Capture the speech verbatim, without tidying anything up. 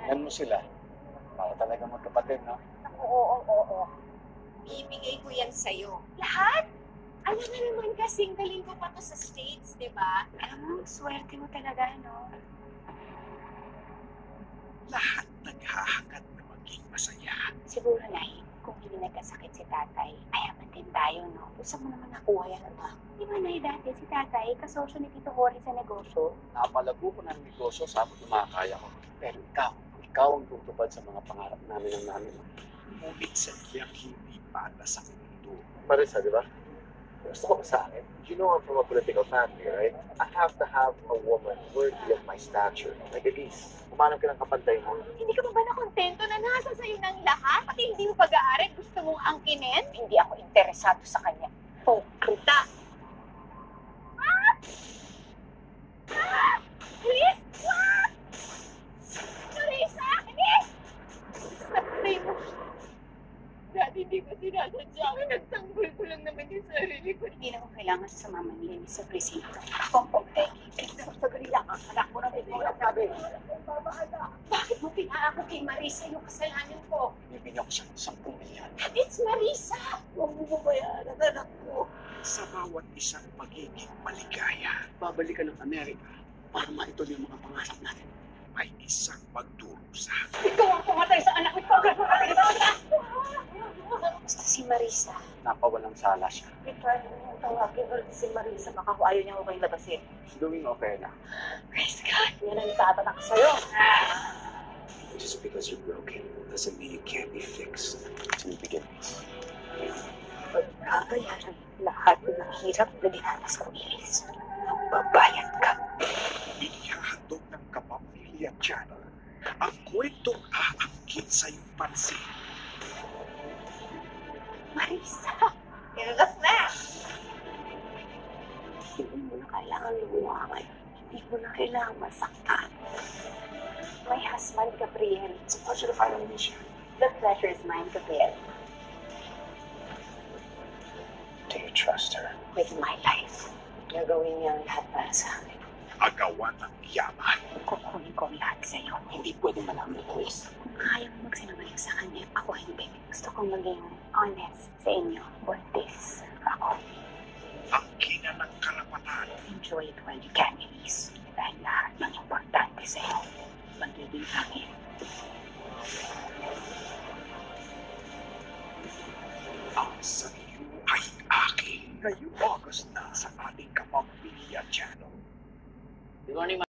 Tingnan mo sila. Para talaga magkapatid, no? Oo, oo, oo. Ibigay ko yan sa'yo. Lahat? Alam na naman kasing galing ko pa to sa States, di ba? Alam mo, swerte mo talaga, no? Lahat naghahangad na maging masaya. Siguro, Nay, kung hindi nagkasakit si tatay, ayaman din tayo, no? Saan mo naman nakuha yan, ba? Di ba, Nay, dati si tatay, kasosyo ni Tito Jorge sa negosyo? Napalago ko ng negosyo sa ako tumakaya ko. Pero ikaw, ikaw ang tutupad sa mga pangarap namin ng namin. Ngunit sadyang hindi para sa mundo. Marisa, di ba? Gusto ko sa akin. You know I'm from a political family, right? I have to have a woman worthy of my stature. Like Elise, umanap ka ng kapantay mo. Hindi ka ba ba nakontento na nasa sa'yo ng lahat? Pati hindi mo pag-aaral, gusto mong angkinin? Hindi ako interesado sa kanya. Pokrita! Ah! Ah! Please! Ah! Marisa! Please! Sakay mo. Dati hindi ko sinasadya. Nagtanggol ko lang naman yung sarili ko. Hindi na ko kailangan sa mama ni Lenny sa presinto. Ako, okay. Sagali lang ang anak mo na may mga sabi. Bakit mo pinaako kay Marisa yung kasalanan ko? Bibigyan ko siya ng sampung milyon. It's Marisa! Huwag mo babayaran, anak ko. Sa bawat isang pagiging maligaya, Babalik ka ng Amerika para maituloy yung mga pangarap natin. may isang magdurusa. Ikaw ang pumatay sa anak ko. Basta si Marisa. Napawalang sala siya. I-try mo tawagin ulit si Marisa. Baka kung ayaw niya ko kayong labasin. She's doing okay na. Praise God. Yan ang tatatak sa'yo. Just because you're broken doesn't mean it can't be fixed. Sinibigyan mo. Pagkakayaran lahat ng hirap na dinanas ko, Iris. Magbabayad ka. Inihahandog ng Kapamilya Channel ang kwentong aangkin sa iyong pansin. Marisa! Ilgas na! Hindi mo na kailangan lumawan. Hindi mo na kailangan masaktan. My husband, Gabriel. It's a pleasure to finally meet you. The pleasure is mine, Gabriel. Do you trust her? With my life. Gagawin niya ang lahat para sa akin. Agawan ng yaman. Kukunin ko ang lahat sa'yo. Hindi pwede malaman ng pulis. Kung kaya mo magsinungaling sa kanya, ako hindi. Gusto kong maging honest sa inyo. Buntis ako. Ang kina ng karapatan. Enjoy it while you can, Elise. Dahil lahat ng importante sa'yo, magiging akin. Ang sa iyo ay akin. Ngayong August na sa ating Kapamilya Channel. Good morning,